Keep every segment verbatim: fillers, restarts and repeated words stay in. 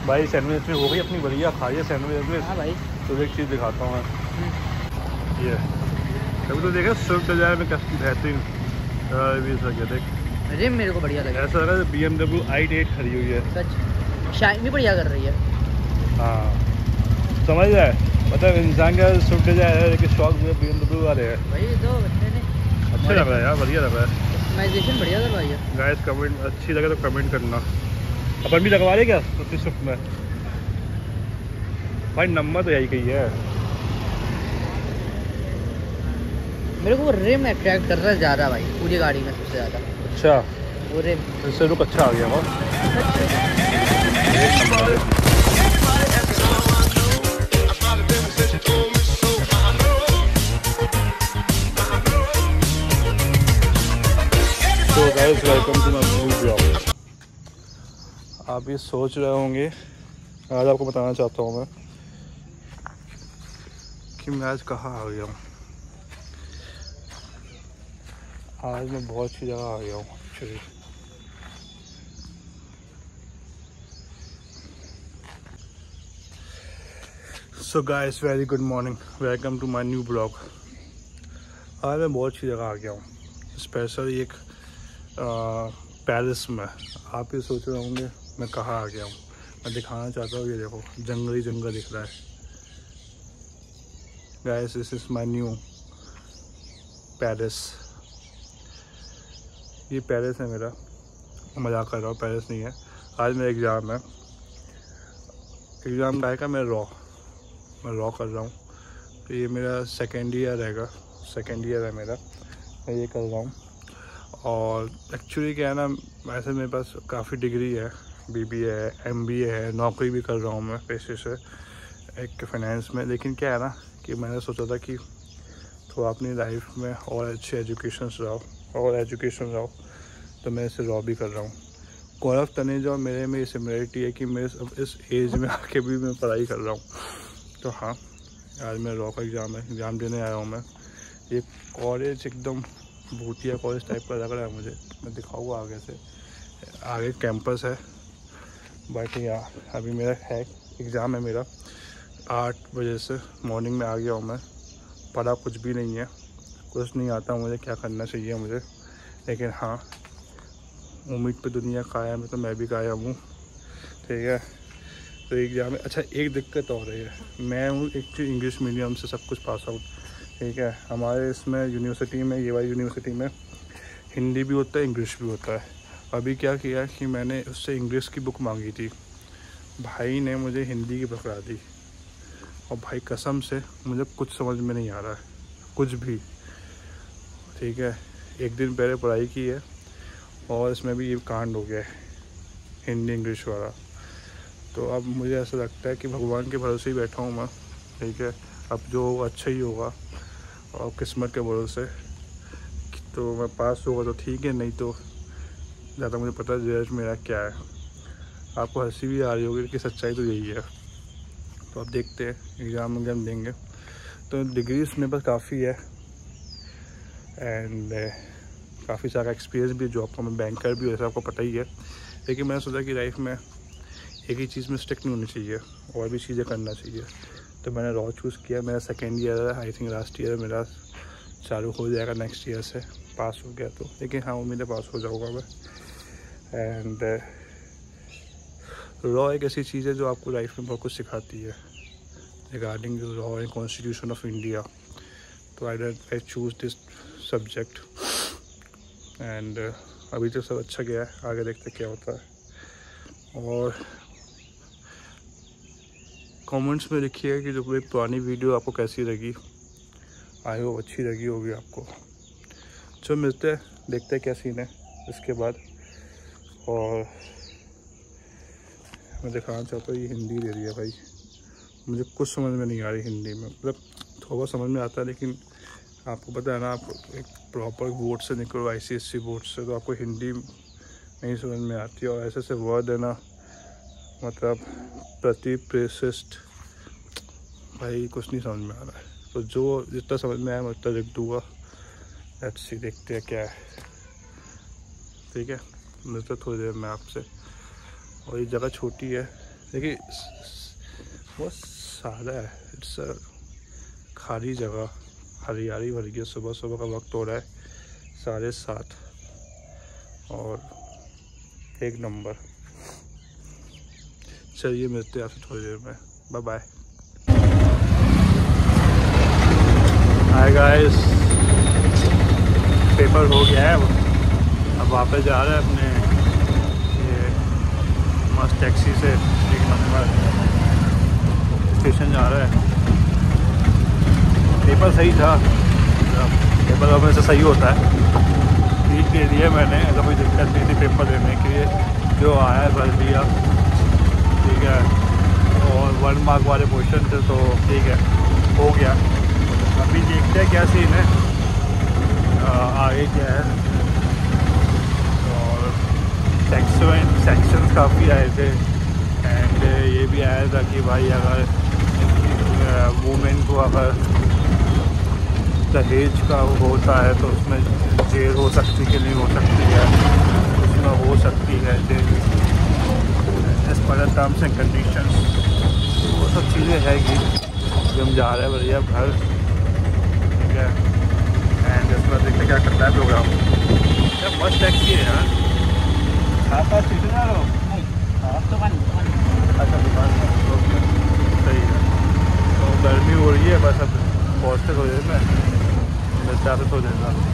भाई सैंडविच में हो गई अपनी बढ़िया, खाइए सैंडविच। हाँ भाई, तो एक चीज़ दिखाता हूँ मैं, ये कभी तो देखा स्विफ्ट डिजायर में कैसे बेहतरीन देख, रिम मेरे को बढ़िया लगा। ऐसा लगा B M W I eight खड़ी हुई है। सच शाइन भी बढ़िया कर रही है। हाँ समझ जाए, मतलब इंसान का स्विफ्ट डिजायर है लेकिन शौक भी बी एम डब्ल्यू वाले है। भाई तो बच्चे ने अच्छा लग रहा है यार, बढ़िया लग रहा है। कस्टमाइजेशन बढ़िया करवाई है। गाइस कमेंट अच्छी लगे तो कमेंट करना। अपन भी लगवा रहे क्या उसकी स्विफ्ट में? भाई नंबर तो यही कही है। मेरे को वो रिम अट्रैक्ट कर रहा है ज़्यादा भाई, पूरी गाड़ी में सबसे ज़्यादा। अच्छा, वो रिम इससे लुक अच्छा आ गया वो। तो guys welcome to my new blog. आप ये सोच रहे होंगे, आज आपको बताना चाहता हूँ मैं कि मैं आज कहाँ आ गया हूँ। आज मैं बहुत सी जगह आ गया हूँ actually. So guys very good morning, welcome to my new blog. आज मैं बहुत सी जगह आ गया हूँ, स्पेशल एक पेरिस में। आप ये सोच रहे होंगे मैं कहाँ आ गया हूँ। मैं दिखाना चाहता हूँ, ये देखो जंगल ही जंगल दिख रहा है। Guys this is my new Paris. ये पेरिस है मेरा, मजाक कर रहा हूँ, पेरिस नहीं है। आज मेरा एग्ज़ाम है, एग्ज़ाम का है मैं रॉ मैं रॉ कर रहा हूँ। तो ये मेरा सेकेंड ईयर रहेगा, सेकेंड ईयर है मेरा, मैं ये कर रहा हूँ। और एक्चुअली क्या है ना, वैसे मेरे पास काफ़ी डिग्री है, बीबीए है, एमबीए है, नौकरी भी कर रहा हूँ मैं पेशे से एक फाइनेंस में। लेकिन क्या है ना कि मैंने सोचा था कि थोड़ा अपनी लाइफ में और अच्छे एजुकेशन रहो और एजुकेशन रहो, तो मैं इसे रॉ भी कर रहा हूँ। गौरव तनेजा और मेरे में ये सिमिलरिटी है कि मैं इस एज में आके भी मैं पढ़ाई कर रहा हूँ। तो हाँ, आज मेरा रॉ का एग्ज़ाम है, एग्ज़ाम देने आया हूँ मैं। ये कॉलेज एकदम भूतिया कॉलेज टाइप का लग रहा है मुझे, मैं दिखाऊँगा आगे से। आगे कैंपस है, बट यार अभी मेरा है एग्ज़ाम है मेरा आठ बजे से। मॉर्निंग में आ गया हूँ मैं, पढ़ा कुछ भी नहीं है, कुछ नहीं आता मुझे क्या करना चाहिए मुझे। लेकिन हाँ, उम्मीद पे दुनिया कायम है तो मैं भी कायम हूँ, ठीक है। तो एग्ज़ाम में अच्छा एक दिक्कत और है, मैं हूँ एक इंग्लिश मीडियम से सब कुछ पास आउट, ठीक है। हमारे इसमें यूनिवर्सिटी में, ये वाली यूनिवर्सिटी में हिंदी भी होता है, इंग्लिश भी होता है। अभी क्या किया कि मैंने उससे इंग्लिश की बुक मांगी थी, भाई ने मुझे हिंदी की पकड़ा दी। और भाई कसम से मुझे कुछ समझ में नहीं आ रहा है, कुछ भी, ठीक है। एक दिन पहले पढ़ाई की है और इसमें भी ये कांड हो गया है हिंदी इंग्लिश वाला। तो अब मुझे ऐसा लगता है कि भगवान के भरोसे ही बैठा हूँ मैं, ठीक है। अब जो होगा अच्छा ही होगा और किस्मत के भरोसे। तो मैं पास होगा तो ठीक है, नहीं तो ज़्यादा मुझे पता है रिजल्ट मेरा क्या है। आपको हंसी भी आ रही होगी कि सच्चाई तो यही है। तो अब देखते हैं, एग्ज़ाम एग्ज़ाम देंगे। तो डिग्री मेरे पास काफ़ी है एंड काफ़ी सारा एक्सपीरियंस भी है, जॉब का मैं बैंकर भी हूँ, ऐसा आपको पता ही है। लेकिन मैंने सोचा कि लाइफ में एक ही चीज़ में स्टिक नहीं होनी चाहिए, और भी चीज़ें करना चाहिए। तो मैंने रॉ चूज़ किया। मेरा सेकेंड ईयर है, आई थिंक लास्ट ईयर मेरा चालू हो जाएगा नेक्स्ट ईयर से, पास हो गया तो। लेकिन हाँ, उम्मीद है पास हो जाऊँगा मैं। एंड रॉ एक ऐसी चीज़ है जो आपको लाइफ में बहुत कुछ सिखाती है regarding law and constitution of India. तो I I choose this subject and अभी तो सब अच्छा गया है, आगे देखते क्या होता है। और कमेंट्स में लिखिए कि जो मेरी पुरानी वीडियो आपको कैसी लगी, आई होप अच्छी लगी होगी आपको। चलो मिलते हैं, देखते हैं क्या सीन है इसके बाद। और मैं दिखाना चाहता हूँ, ये हिंदी दे रही है भाई, मुझे कुछ समझ में नहीं आ रही हिंदी में। मतलब थोड़ा समझ में आता है, लेकिन आपको पता है ना, आप एक प्रॉपर बोर्ड से निकलो, आई सी एस सी बोर्ड से, तो आपको हिंदी नहीं समझ में आती है। और ऐसे ऐसे वर्ड है ना, मतलब प्रति प्रेसिस्ट, भाई कुछ नहीं समझ में आ रहा है। तो जो जितना समझ में आया मैं उतना लिख दूँगा। लेट्स सी, देखते हैं क्या है, ठीक है। मिलते थोड़ी देर में आपसे। और ये जगह छोटी है, देखिए बहुत सादा है, इट्स अ खाली जगह, हरियाली भरी है। सुबह सुबह का वक्त हो रहा है साढ़े सात और एक नंबर। चलिए मिलते हैं आपसे थोड़ी देर में, bye bye. Hi guys, paper हो गया है, अब वापस जा रहे हैं अपने ये मस्त टैक्सी से एक नंबर स्टेशन जा रहा है। पेपर सही था, पेपर अब से सही होता है, ठीक दे दिया मैंने, ऐसा कोई दिक्कत नहीं थी पेपर देने के लिए, जो आया है भर दिया, ठीक है। और वन मार्क वाले क्वेश्चन थे तो ठीक है, हो गया। अभी देखते हैं क्या सीन है, आगे क्या है। और सेक्शन सेक्शंस काफ़ी आए थे एंड ये भी आया था कि भाई अगर वुमेन को अगर दहेज का होता है तो उसमें जेल हो सकती है कि नहीं हो सकती है, उसमें हो सकती है jail as per terms and conditions, वो सब चीज़ें है कि हम जा रहे हैं बढ़िया घर, ठीक है। एंड इसमें देखते क्या करता है प्रोग्राम। यार मस्त टैक्सी है यार, आप पास स्टेशन आ रहे हो? अच्छा दुकान सही है। तो गर्मी हो रही है, बस अब पहुँचते थोड़ी देर में, मिलते आपसे थोड़ी देर में।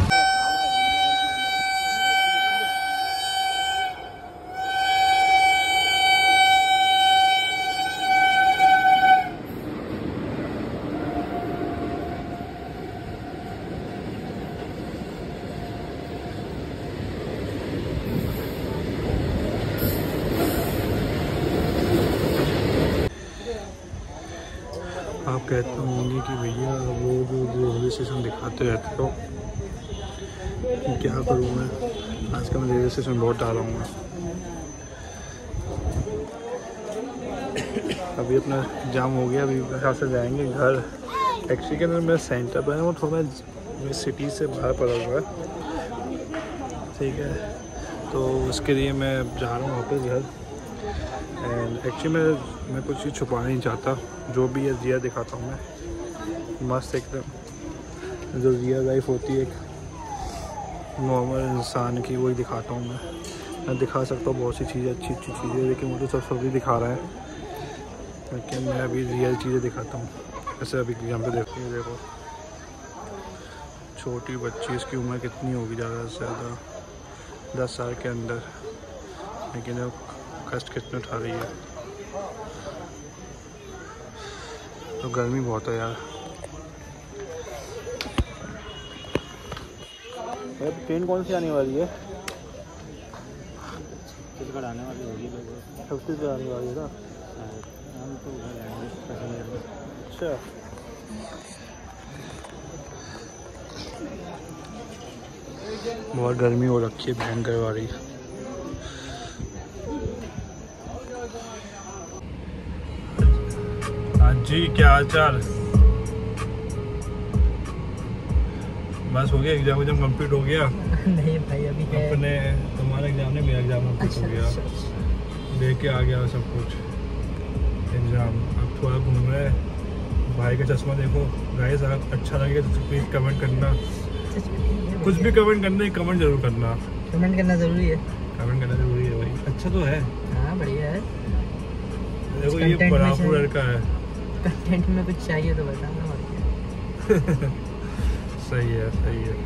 आप कहते होंगे कि भैया वो जो रेलवे स्टेशन दिखाते रहते हो, क्या करूँ मैं, आजकल मैं रेलवे स्टेशन बहुत आ रहा हूँ मैं। अभी अपना जाम हो गया, अभी हिसाब से जाएंगे घर। टैक्सी के अंदर मेरा सेंटर पर है, वो थोड़ा सिटी से बाहर पड़ा हुआ है, ठीक है। तो उसके लिए मैं जा रहा हूँ वापस घर। एंड एक्चुअली मैं मैं कुछ चीज़ छुपाना नहीं चाहता, जो भी है रियल दिखाता हूँ मैं, मस्त एकदम जो रियल लाइफ होती है एक नॉर्मल इंसान की, वही दिखाता हूँ मैं। मैं दिखा सकता हूँ बहुत सी चीज़ें, अच्छी अच्छी चीज़ें, लेकिन वो तो सब सभी दिखा रहा है, लेकिन मैं अभी रियल चीज़ें दिखाता हूँ। ऐसे अभी यहाँ पे देखते हैं, देखो छोटी बच्ची, इसकी उम्र कितनी होगी, ज़्यादा से ज़्यादा दस साल के अंदर, लेकिन अब कष्ट कितने उठा रही है। तो गर्मी बहुत है यार। ट्रेन कौन सी आने वाली है? छत्तीसगढ़ आने वाली होगी, छत्तीसगढ़ आने वाली है ना। हम तो अच्छा, बहुत गर्मी हो रखी है भयंकर वाली। हाँ जी, क्या हाल चाल? बस हो गया एग्जाम, एग्जाम कंप्लीट हो गया? नहीं भाई अभी है। अपने तुम्हारा एग्जाम नहीं, मेरा एग्जाम कंप्लीट हो गया, दे के आ गया सब कुछ एग्जाम। अब थोड़ा घूम रहे हैं। भाई का चश्मा देखो गाइस, अगर अच्छा लगे तो प्लीज़ कमेंट करना, कुछ भी कमेंट करना, कमेंट जरूर करना। कमेंट करना ज़रूरी है, कमेंट करना जरूरी है भाई। अच्छा तो है, हाँ बढ़िया है। देखो ये बराबर लड़का है, कंटेंट में कुछ चाहिए तो बताना। सही है, सही है।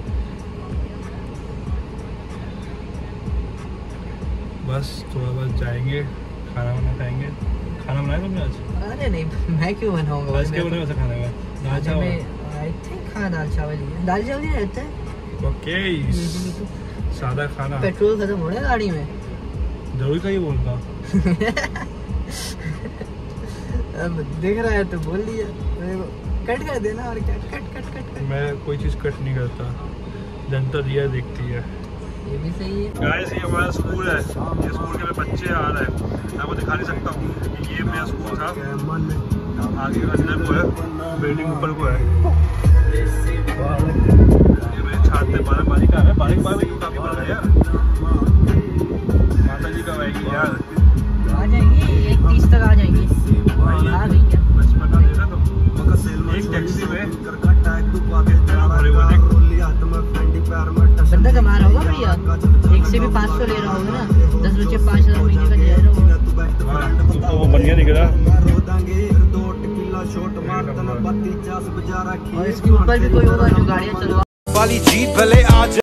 बस थोड़ा बस जाएंगे, खाना वाना खाएंगे। खाना बनाया तुमने आज? अरे नहीं, मैं क्यों बनाऊंगा? आज क्या बनाया वैसे खाने में? दाल चावल? आई थिंक हाँ दाल चावल ही है, दाल चावल ही रहता है। ओके, सादा खाना। पेट्रोल खत्म हो रहा है गाड़ी में, जरूरी का ही बोलता। अब देख रहा है तो बोल दिया, कट कर देना और क्या। Cut cut cut cut. मैं कोई चीज़ कट नहीं करता, जनता दिया देखती है। ये भी सही है। गाइस ये हमारा स्कूल है, ये स्कूल के बच्चे आ रहे हैं, मैं आपको दिखा नहीं सकता हूँ। ये मेरा स्कूल था, आगे अंदर को है, बिल्डिंग ऊपर को है। ये मेरे छात्र बारह बारी का है, बारीक बारीक काफ़ी बड़ा है यार। माता जी का आएगी यार, आ जाएंगे। तीस तक आ जाएंगे। आ गई क्या? एक टैक्सी में बंदा कमा रहा होगा भैया, एक से भी पाँच सौ ले रहा होगा ना, दस बच्चे पाँच हजार महीने का ले रहा होगा। तो वो बढ़िया दिख रहा। और इसके ऊपर भी कोई होगा जो गाड़ियाँ चलवा वाली जीत भले आज